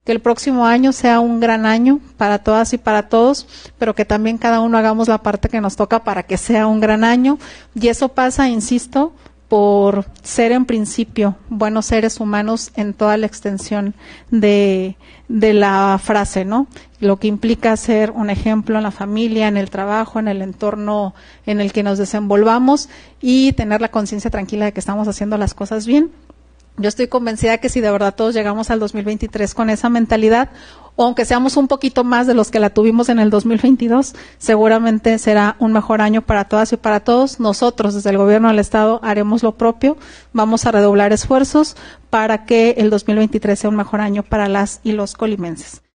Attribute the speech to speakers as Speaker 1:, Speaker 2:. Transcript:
Speaker 1: que el próximo año sea un gran año para todas y para todos, pero que también cada uno hagamos la parte que nos toca para que sea un gran año. Y eso pasa, insisto, por ser en principio buenos seres humanos en toda la extensión de la frase, ¿no? Lo que implica ser un ejemplo en la familia, en el trabajo, en el entorno en el que nos desenvolvamos y tener la conciencia tranquila de que estamos haciendo las cosas bien. Yo estoy convencida que si de verdad todos llegamos al 2023 con esa mentalidad, o aunque seamos un poquito más de los que la tuvimos en el 2022, seguramente será un mejor año para todas y para todos. Nosotros, desde el Gobierno del Estado, haremos lo propio. Vamos a redoblar esfuerzos para que el 2023 sea un mejor año para las y los colimenses.